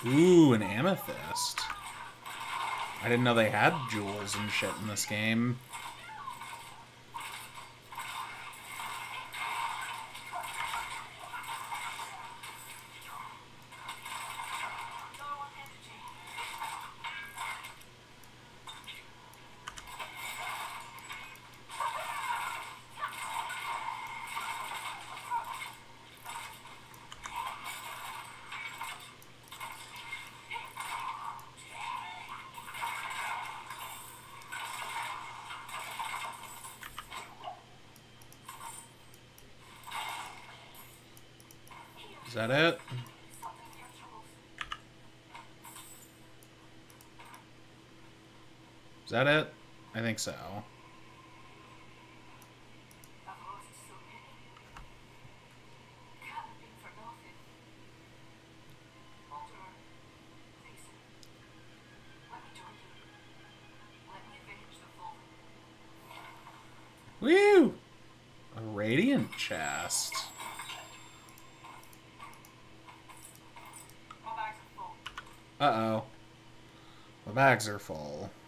Ooh, an amethyst. I didn't know they had jewels and shit in this game. Is that it? Is that it? I think so. Woo! A radiant chest. Uh-oh. My bags are full.